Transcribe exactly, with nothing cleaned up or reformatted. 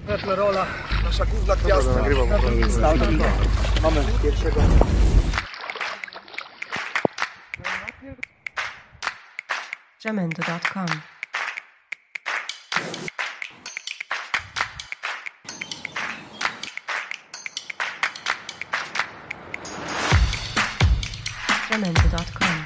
rola, nasza główna gwiazda. Stalki. Mamy pierwszego. Jamendo kropka com Jamendo kropka com